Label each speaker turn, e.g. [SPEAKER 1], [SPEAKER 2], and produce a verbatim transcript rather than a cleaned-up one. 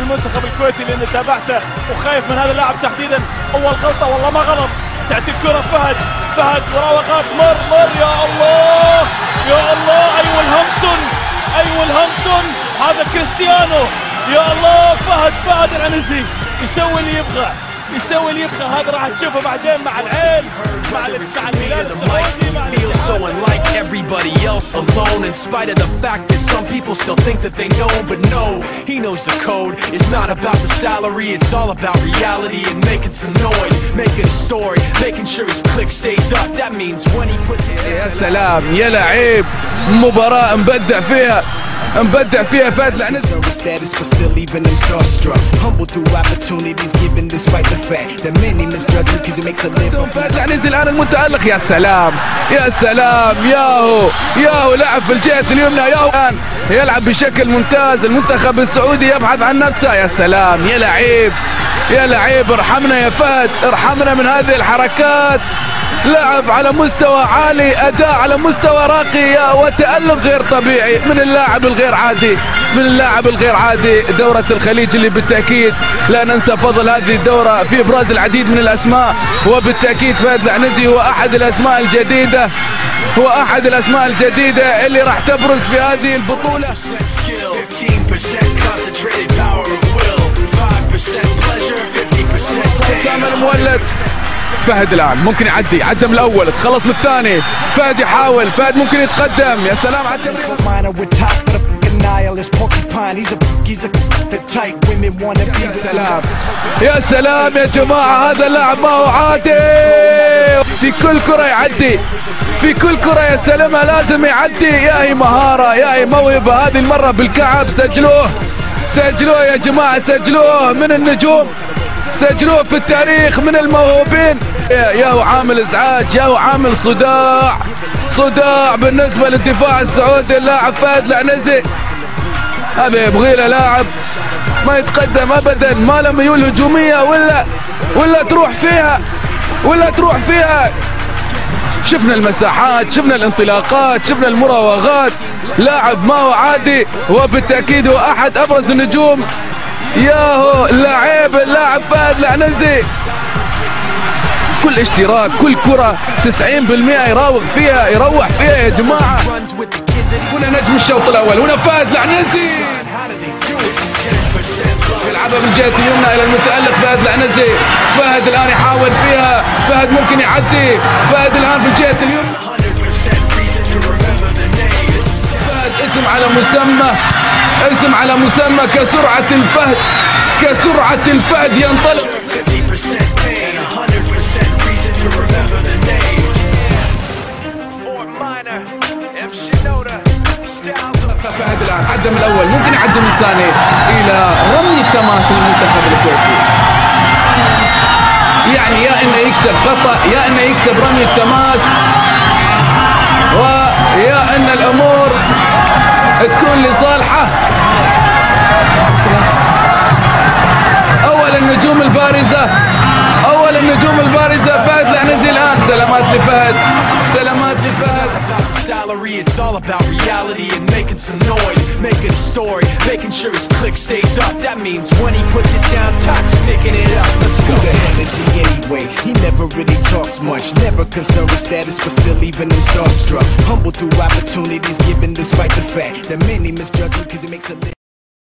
[SPEAKER 1] المنتخب الكويتي لاني تابعته وخايف من هذا اللاعب تحديدا. اول غلطه والله ما غلط، تاتي الكره فهد، فهد مراوغات مر مر يا الله يا الله. ايوه الهمسون، ايوه الهمسون، هذا كريستيانو يا الله. فهد فهد العنزي يسوي اللي يبغى، يسوي اللي يبغى. هذا راح تشوفه بعدين مع العين، مع مع الهلال السعودي، مع
[SPEAKER 2] feels so unlike everybody else, alone in spite of the fact that some people still think that they know, but no, he knows the code. It's not about the salary, it's all about reality and making some noise, making a story, making sure his click stays up. That means when he puts it.
[SPEAKER 3] يا سلام يا لعيب، مباراة مبدع فيها، مبدع فيها فهد العنزي. فهد العنزي الآن المتألق. يا سلام يا سلام، ياهو ياهو لعب في الجهة اليمنى، ياهو الآن يلعب بشكل ممتاز. المنتخب السعودي يبحث عن نفسه. يا سلام يا لعيب يا لعيب، ارحمنا يا فهد، ارحمنا من هذه الحركات. لعب على مستوى عالي، أداء على مستوى راقي وتألق غير طبيعي من اللاعب الغير عادي، من اللاعب الغير عادي. دورة الخليج اللي بالتأكيد لا ننسى فضل هذه الدورة في إبراز العديد من الأسماء، وبالتأكيد فهد العنزي هو أحد الأسماء الجديدة، هو أحد الأسماء الجديدة اللي راح تبرز في هذه البطولة. سامر المولد. فهد الآن ممكن يعدي، عدى من الأول، تخلص من الثاني. فهد يحاول، فهد ممكن يتقدم. يا سلام على التمرير. يا سلام يا سلام يا جماعة، هذا اللاعب ما هو عادي. في كل كرة يعدي، في كل كرة يستلمها لازم يعدي. يا هي مهارة، يا هي موهبة. هذه المرة بالكعب. سجلوه سجلوه يا جماعة، سجلوه من النجوم، سجلوه في التاريخ من الموهوبين. يا هو عامل ازعاج، يا هو عامل صداع، صداع بالنسبة للدفاع السعودي. اللاعب فهد العنزي هذا يبغي له لاعب ما يتقدم ابدا، ما له ميول هجومية ولا ولا تروح فيها ولا تروح فيها. شفنا المساحات، شفنا الانطلاقات، شفنا المراوغات. لاعب ما هو عادي، وبالتأكيد هو أحد أبرز النجوم. ياهو اللاعب اللاعب فهد العنزي، كل اشتراك، كل كرة تسعين بالمئة يراوغ فيها، يروح فيها يا جماعة. هنا نجم الشوط الأول، هنا فهد العنزي يلعبها بالجهة اليمنى إلى المتألق فهد العنزي. فهد الآن يحاول فيها، فهد ممكن يعدي. فهد الآن في الجهة اليمنى. فهد اسم على مسمى، اسم على مسمى. كسرعة الفهد، كسرعة الفهد ينطلق. فهد الآن عدى من الأول، ممكن يعدي من الثاني إلى رمي التماس للمنتخب الكويتي. يعني يا إنه يكسب خطأ، يا إنه يكسب رمي التماس، ويا إن الأمور تكون لصالحه. أول النجوم البارزة، أول النجوم البارزة فهد العنزي الآن. سلامات لفهد، سلامات لفهد.
[SPEAKER 2] It's all about reality and making some noise, making a story, making sure his click stays up. That means when he puts it down, Toxic picking it up. Let's go. Who the hell is he anyway? He never really talks much, never concerned with status, but still even him starstruck. Humble through opportunities given despite the fact that many misjudge him because he makes a